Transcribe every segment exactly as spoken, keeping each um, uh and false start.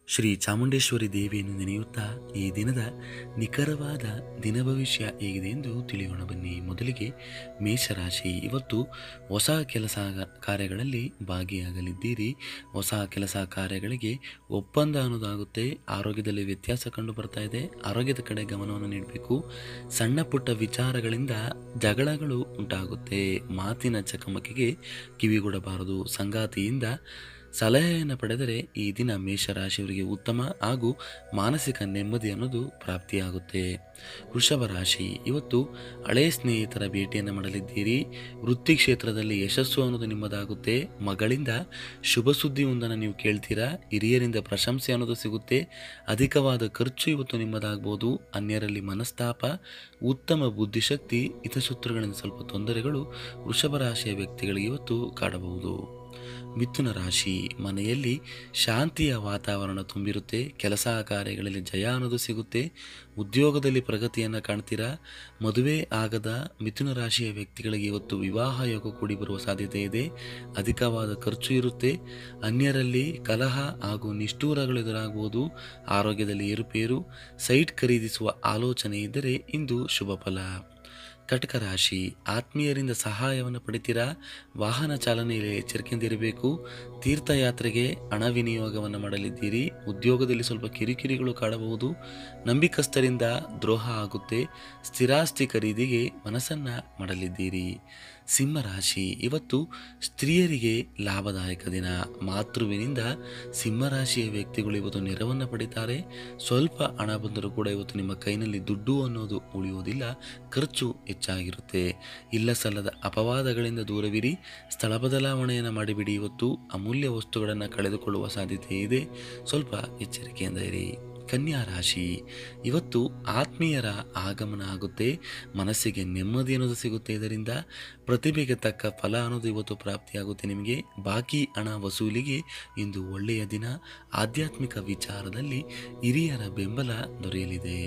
ಶ್ರೀ ಚಾಮುಂಡೇಶ್ವರಿ ದೇವಿಯನ್ನು ನೆನೆಯುತ್ತಾ ಈ ದಿನದ ನಿಖರವಾದ ದಿನ ಭವಿಷ್ಯ ಹೇಗಿದೆ ಎಂದು ತಿಳಿಯೋಣ ಬನ್ನಿ. ಮೊದಲಿಗೆ ಮೇಷರಾಶಿ. ಇವತ್ತು ಹೊಸ ಕೆಲಸ ಕಾರ್ಯಗಳಲ್ಲಿ ಭಾಗಿಯಾಗಲಿದ್ದೀರಿ. ಹೊಸ ಕೆಲಸ ಕಾರ್ಯಗಳಿಗೆ ಒಪ್ಪಂದ ಅನ್ನೋದಾಗುತ್ತೆ. ಆರೋಗ್ಯದಲ್ಲಿ ವ್ಯತ್ಯಾಸ ಕಂಡು ಬರ್ತಾ ಇದೆ. ಆರೋಗ್ಯದ ಕಡೆ ಗಮನವನ್ನು ನೀಡಬೇಕು. ಸಣ್ಣ ಪುಟ್ಟ ವಿಚಾರಗಳಿಂದ ಜಗಳಗಳು ಉಂಟಾಗುತ್ತೆ. ಮಾತಿನ ಚಕಮಕಿಗೆ ಕಿವಿಗೊಡಬಾರದು. ಸಂಗಾತಿಯಿಂದ ಸಲಹೆಯನ್ನು ಪಡೆದರೆ ಈ ದಿನ ಮೇಷರಾಶಿಯವರಿಗೆ ಉತ್ತಮ ಹಾಗೂ ಮಾನಸಿಕ ನೆಮ್ಮದಿ ಅನ್ನೋದು ಪ್ರಾಪ್ತಿಯಾಗುತ್ತೆ. ವೃಷಭ ರಾಶಿ. ಇವತ್ತು ಹಳೆಯ ಸ್ನೇಹಿತರ ಭೇಟಿಯನ್ನು ಮಾಡಲಿದ್ದೀರಿ. ವೃತ್ತಿ ಕ್ಷೇತ್ರದಲ್ಲಿ ಯಶಸ್ಸು ಅನ್ನೋದು ನಿಮ್ಮದಾಗುತ್ತೆ. ಮಗಳಿಂದ ಶುಭ ಸುದ್ದಿ ಒಂದನ್ನು ನೀವು ಕೇಳ್ತೀರಾ. ಹಿರಿಯರಿಂದ ಪ್ರಶಂಸೆ ಅನ್ನೋದು ಸಿಗುತ್ತೆ. ಅಧಿಕವಾದ ಖರ್ಚು ಇವತ್ತು ನಿಮ್ಮದಾಗ್ಬೋದು. ಅನ್ಯರಲ್ಲಿ ಮನಸ್ತಾಪ, ಉತ್ತಮ ಬುದ್ಧಿಶಕ್ತಿ, ಹಿತಶತ್ರುಗಳಿಂದ ಸ್ವಲ್ಪ ತೊಂದರೆಗಳು ವೃಷಭ ರಾಶಿಯ ವ್ಯಕ್ತಿಗಳಿಗೆ ಇವತ್ತು ಕಾಡಬಹುದು. ಮಿಥುನ ರಾಶಿ. ಮನೆಯಲ್ಲಿ ಶಾಂತಿಯ ವಾತಾವರಣ ತುಂಬಿರುತ್ತೆ. ಕೆಲಸ ಕಾರ್ಯಗಳಲ್ಲಿ ಜಯ ಅನ್ನೋದು ಸಿಗುತ್ತೆ. ಉದ್ಯೋಗದಲ್ಲಿ ಪ್ರಗತಿಯನ್ನು ಕಾಣ್ತೀರಾ. ಮದುವೆ ಆಗದ ಮಿಥುನ ರಾಶಿಯ ವ್ಯಕ್ತಿಗಳಿಗೆ ಇವತ್ತು ವಿವಾಹ ಯೋಗ ಕೂಡಿ ಬರುವ ಸಾಧ್ಯತೆ ಇದೆ. ಅಧಿಕವಾದ ಖರ್ಚು ಇರುತ್ತೆ. ಅನ್ಯರಲ್ಲಿ ಕಲಹ ಹಾಗೂ ನಿಷ್ಠೂರಗಳು ಎದುರಾಗುವುದು. ಆರೋಗ್ಯದಲ್ಲಿ ಏರುಪೇರು. ಸೈಟ್ ಖರೀದಿಸುವ ಆಲೋಚನೆ ಇದ್ದರೆ ಇಂದು ಶುಭ ಫಲ. ಕಟಕ ರಾಶಿ. ಆತ್ಮೀಯರಿಂದ ಸಹಾಯವನ್ನು ಪಡಿತೀರಾ. ವಾಹನ ಚಾಲನೆಯಲ್ಲಿ ಎಚ್ಚರಿಕೆಯಿಂದಿರಬೇಕು. ತೀರ್ಥಯಾತ್ರೆಗೆ ಹಣ ವಿನಿಯೋಗವನ್ನು ಮಾಡಲಿದ್ದೀರಿ. ಉದ್ಯೋಗದಲ್ಲಿ ಸ್ವಲ್ಪ ಕಿರಿಕಿರಿಗಳು ಕಾಡಬಹುದು. ನಂಬಿಕಸ್ಥರಿಂದ ದ್ರೋಹ ಆಗುತ್ತೆ. ಸ್ಥಿರಾಸ್ತಿ ಖರೀದಿಗೆ ಮನಸ್ಸನ್ನು ಮಾಡಲಿದ್ದೀರಿ. ಸಿಂಹರಾಶಿ. ಇವತ್ತು ಸ್ತ್ರೀಯರಿಗೆ ಲಾಭದಾಯಕ ದಿನ. ಮಾತೃವಿನಿಂದ ಸಿಂಹರಾಶಿಯ ವ್ಯಕ್ತಿಗಳು ಇವತ್ತು ನೆರವನ್ನು ಪಡಿತಾರೆ. ಸ್ವಲ್ಪ ಹಣ ಬಂದರೂ ಕೂಡ ಇವತ್ತು ನಿಮ್ಮ ಕೈನಲ್ಲಿ ದುಡ್ಡು ಅನ್ನೋದು ಉಳಿಯುವುದಿಲ್ಲ. ಖರ್ಚು ಹೆಚ್ಚಾಗಿರುತ್ತೆ. ಇಲ್ಲ ಸಲ್ಲದ ಅಪವಾದಗಳಿಂದ ದೂರವಿರಿ. ಸ್ಥಳ ಬದಲಾವಣೆಯನ್ನು ಮಾಡಿಬಿಡಿ. ಇವತ್ತು ಅಮೂಲ್ಯ ವಸ್ತುಗಳನ್ನು ಕಳೆದುಕೊಳ್ಳುವ ಸಾಧ್ಯತೆ ಇದೆ. ಸ್ವಲ್ಪ ಎಚ್ಚರಿಕೆಯಿಂದ ಇರಿ. ಕನ್ಯಾ ರಾಶಿ. ಇವತ್ತು ಆತ್ಮೀಯರ ಆಗಮನ ಆಗುತ್ತೆ. ಮನಸ್ಸಿಗೆ ನೆಮ್ಮದಿ ಅನ್ನೋದು ಸಿಗುತ್ತೆ. ಇದರಿಂದ ಪ್ರತಿಭೆಗೆ ತಕ್ಕ ಫಲ ಅನ್ನೋದು ಇವತ್ತು ಪ್ರಾಪ್ತಿಯಾಗುತ್ತೆ ನಿಮಗೆ. ಬಾಕಿ ಹಣ ವಸೂಲಿಗೆ ಇಂದು ಒಳ್ಳೆಯ ದಿನ. ಆಧ್ಯಾತ್ಮಿಕ ವಿಚಾರದಲ್ಲಿ ಹಿರಿಯರ ಬೆಂಬಲ ದೊರೆಯಲಿದೆ.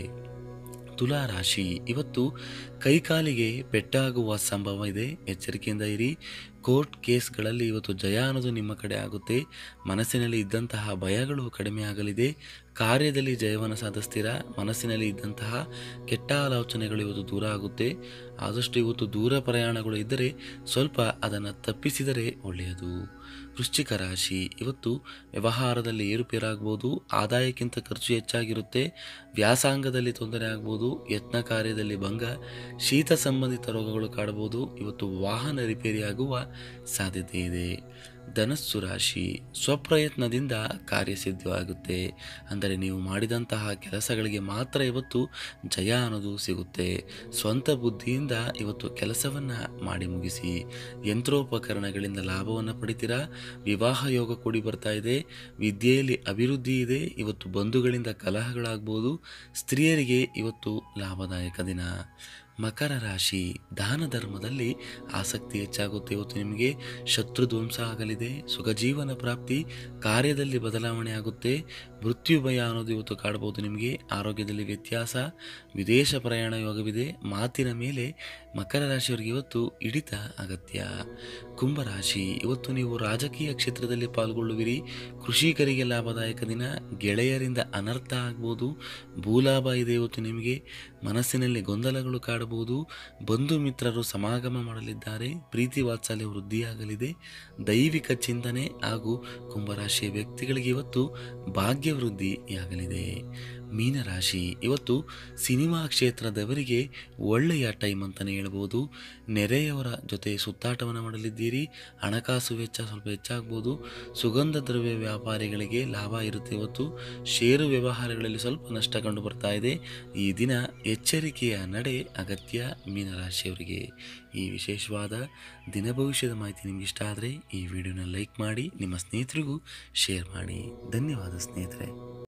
ತುಲಾ ರಾಶಿ. ಇವತ್ತು ಕೈಕಾಲಿಗೆ ಪೆಟ್ಟಾಗುವ ಸಂಭವ ಇದೆ. ಎಚ್ಚರಿಕೆಯಿಂದ ಇರಿ. ಕೋರ್ಟ್ ಕೇಸ್ಗಳಲ್ಲಿ ಇವತ್ತು ಜಯ ಅನ್ನೋದು ನಿಮ್ಮ ಕಡೆ ಆಗುತ್ತೆ. ಮನಸ್ಸಿನಲ್ಲಿ ಇದ್ದಂತಹ ಭಯಗಳು ಕಡಿಮೆ ಆಗಲಿದೆ. ಕಾರ್ಯದಲ್ಲಿ ಜಯವನ್ನು ಸಾಧಿಸ್ತೀರಾ. ಮನಸ್ಸಿನಲ್ಲಿ ಇದ್ದಂತಹ ಕೆಟ್ಟ ಆಲೋಚನೆಗಳು ಇವತ್ತು ದೂರ ಆಗುತ್ತೆ. ಆದಷ್ಟು ಇವತ್ತು ದೂರ ಪ್ರಯಾಣಗಳು ಇದ್ದರೆ ಸ್ವಲ್ಪ ಅದನ್ನು ತಪ್ಪಿಸಿದರೆ ಒಳ್ಳೆಯದು. ವೃಶ್ಚಿಕ ರಾಶಿ. ಇವತ್ತು ವ್ಯವಹಾರದಲ್ಲಿ ಏರುಪೇರಾಗ್ಬೋದು. ಆದಾಯಕ್ಕಿಂತ ಖರ್ಚು ಹೆಚ್ಚಾಗಿರುತ್ತೆ. ವ್ಯಾಸಂಗದಲ್ಲಿ ತೊಂದರೆ ಆಗ್ಬೋದು. ಯತ್ನ ಕಾರ್ಯದಲ್ಲಿ ಭಂಗ. ಶೀತ ಸಂಬಂಧಿತ ರೋಗಗಳು ಕಾಡಬಹುದು. ಇವತ್ತು ವಾಹನ ರಿಪೇರಿಯಾಗುವ ಸಾಧ್ಯತೆ ಇದೆ. ಧನಸ್ಸು ರಾಶಿ. ಸ್ವಪ್ರಯತ್ನದಿಂದ ಕಾರ್ಯಸಿದ್ಧವಾಗುತ್ತೆ. ಅಂದರೆ ನೀವು ಮಾಡಿದಂತಹ ಕೆಲಸಗಳಿಗೆ ಮಾತ್ರ ಇವತ್ತು ಜಯ ಅನ್ನೋದು ಸಿಗುತ್ತೆ. ಸ್ವಂತ ಬುದ್ಧಿಯಿಂದ ಇವತ್ತು ಕೆಲಸವನ್ನು ಮಾಡಿ ಮುಗಿಸಿ. ಯಂತ್ರೋಪಕರಣಗಳಿಂದ ಲಾಭವನ್ನು ಪಡಿತೀರಾ. ವಿವಾಹ ಯೋಗ ಕೂಡಿ ಬರ್ತಾ ಇದೆ. ವಿದ್ಯೆಯಲ್ಲಿ ಅಭಿವೃದ್ಧಿ ಇದೆ. ಇವತ್ತು ಬಂಧುಗಳಿಂದ ಕಲಹಗಳಾಗ್ಬೋದು. ಸ್ತ್ರೀಯರಿಗೆ ಇವತ್ತು ಲಾಭದಾಯಕ ದಿನ. ಮಕರ ರಾಶಿ. ದಾನ ಧರ್ಮದಲ್ಲಿ ಆಸಕ್ತಿ ಹೆಚ್ಚಾಗುತ್ತೆ. ಇವತ್ತು ನಿಮಗೆ ಶತ್ರು ಧ್ವಂಸ ಆಗಲಿದೆ. ಸುಖಜೀವನ ಪ್ರಾಪ್ತಿ. ಕಾರ್ಯದಲ್ಲಿ ಬದಲಾವಣೆ ಆಗುತ್ತೆ. ಮೃತ್ಯು ಭಯ ಅನ್ನೋದು ಇವತ್ತು ಕಾಡಬಹುದು ನಿಮಗೆ. ಆರೋಗ್ಯದಲ್ಲಿ ವ್ಯತ್ಯಾಸ. ವಿದೇಶ ಪ್ರಯಾಣ ಯೋಗವಿದೆ. ಮಾತಿನ ಮೇಲೆ ಮಕರ ರಾಶಿಯವರಿಗೆ ಇವತ್ತು ಹಿಡಿತ ಅಗತ್ಯ. ಕುಂಭರಾಶಿ. ಇವತ್ತು ನೀವು ರಾಜಕೀಯ ಕ್ಷೇತ್ರದಲ್ಲಿ ಪಾಲ್ಗೊಳ್ಳುವಿರಿ. ಕೃಷಿಕರಿಗೆ ಲಾಭದಾಯಕ ದಿನ. ಗೆಳೆಯರಿಂದ ಅನರ್ಥ ಆಗ್ಬೋದು. ಭೂಲಾಭ ಇದೆ ಇವತ್ತು ನಿಮಗೆ. ಮನಸ್ಸಿನಲ್ಲಿ ಗೊಂದಲಗಳು ಕಾಡಬಹುದು. ಬಂಧು ಮಿತ್ರರು ಸಮಾಗಮ ಮಾಡಲಿದ್ದಾರೆ. ಪ್ರೀತಿ ವಾತ್ಸಲ್ಯ ವೃದ್ಧಿಯಾಗಲಿದೆ. ದೈವಿಕ ಚಿಂತನೆ ಹಾಗೂ ಕುಂಭರಾಶಿಯ ವ್ಯಕ್ತಿಗಳಿಗೆ ಇವತ್ತು ಭಾಗ್ಯ ವೃದ್ಧಿಯಾಗಲಿದೆ. ಮೀನರಾಶಿ. ಇವತ್ತು ಸಿನಿಮಾ ಕ್ಷೇತ್ರದವರಿಗೆ ಒಳ್ಳೆಯ ಟೈಮ್ ಅಂತಲೇ ಹೇಳ್ಬೋದು. ನೆರೆಯವರ ಜೊತೆ ಸುತ್ತಾಟವನ್ನು ಮಾಡಲಿದ್ದೀರಿ. ಹಣಕಾಸು ವೆಚ್ಚ ಸ್ವಲ್ಪ ಹೆಚ್ಚಾಗ್ಬೋದು. ಸುಗಂಧ ದ್ರವ್ಯ ವ್ಯಾಪಾರಿಗಳಿಗೆ ಲಾಭ ಇರುತ್ತೆ. ಇವತ್ತು ಷೇರು ವ್ಯವಹಾರಗಳಲ್ಲಿ ಸ್ವಲ್ಪ ನಷ್ಟ ಕಂಡು ಬರ್ತಾ ಇದೆ. ಈ ದಿನ ಎಚ್ಚರಿಕೆಯ ನಡೆ ಅಗತ್ಯ ಮೀನರಾಶಿಯವರಿಗೆ. ಈ ವಿಶೇಷವಾದ ದಿನ ಭವಿಷ್ಯದ ಮಾಹಿತಿ ನಿಮ್ಗೆ ಇಷ್ಟ ಆದರೆ ಈ ವಿಡಿಯೋನ ಲೈಕ್ ಮಾಡಿ, ನಿಮ್ಮ ಸ್ನೇಹಿತರಿಗೂ ಶೇರ್ ಮಾಡಿ. ಧನ್ಯವಾದ ಸ್ನೇಹಿತರೆ.